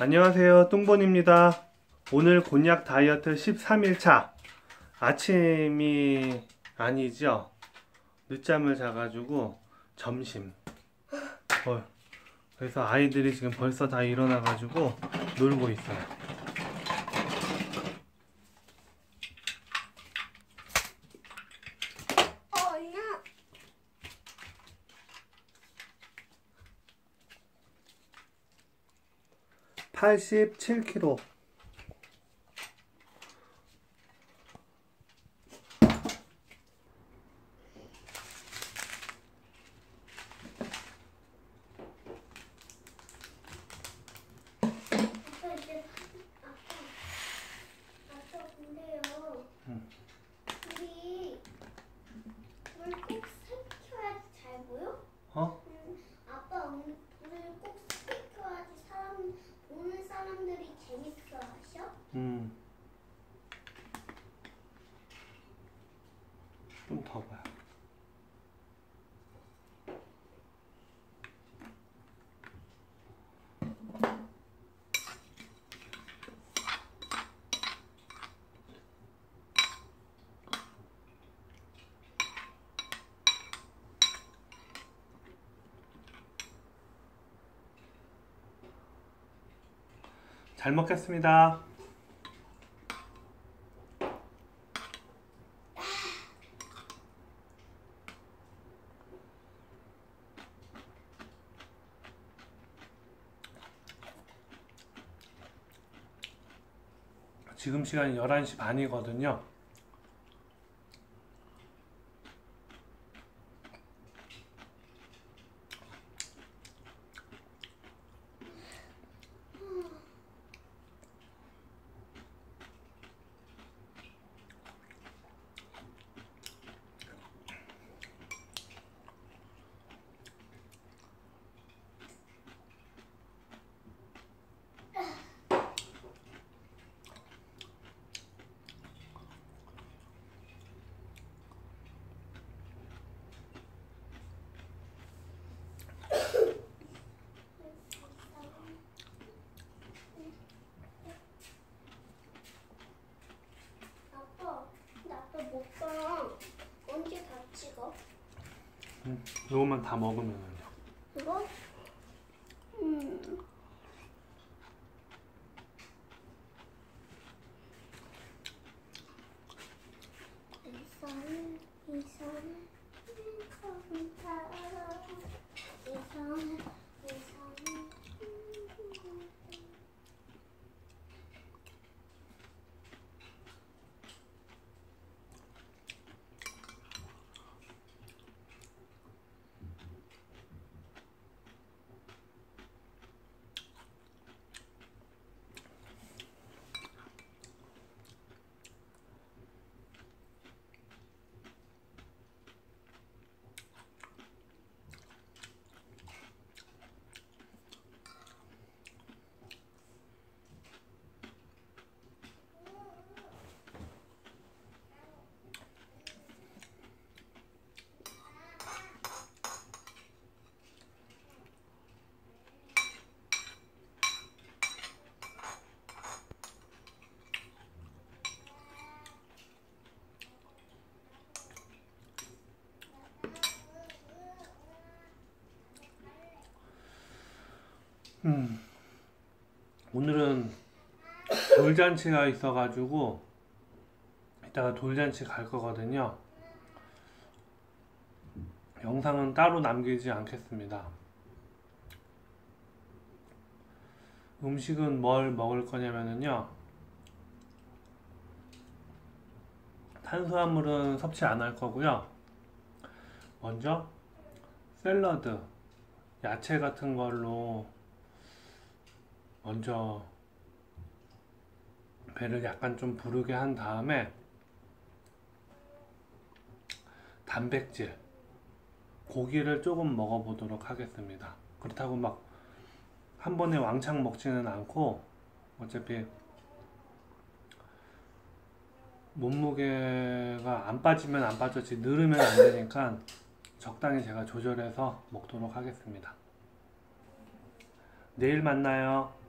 안녕하세요, 뚱본입니다. 오늘 곤약 다이어트 13일차. 아침이 아니죠. 늦잠을 자가지고 점심. 그래서 아이들이 지금 벌써 다 일어나가지고 놀고 있어요. 나 87kg. 아빠 근데요. 우리 불 꼭 살켜야지 잘 보여? 어? 아빠 오늘 불을 꼭 살켜야지 보는 사람들이 재밌어 하셔? 좀 더 봐요. 잘 먹겠습니다. 지금 시간이 11시 반이거든요. 아빠 먹방 언제 다 찍어? 요것만 다 먹으면요. 이거? 오늘은 돌잔치가 있어가지고 이따가 돌잔치 갈 거거든요. 영상은 따로 남기지 않겠습니다. 음식은 뭘 먹을 거냐면요, 탄수화물은 섭취 안 할 거고요. 먼저 샐러드, 야채 같은 걸로 먼저 배를 약간 좀 부르게 한 다음에 단백질, 고기를 조금 먹어보도록 하겠습니다. 그렇다고 막 한 번에 왕창 먹지는 않고, 어차피 몸무게가 안 빠지면 안 빠졌지 늘으면 안 되니까 적당히 제가 조절해서 먹도록 하겠습니다. 내일 만나요.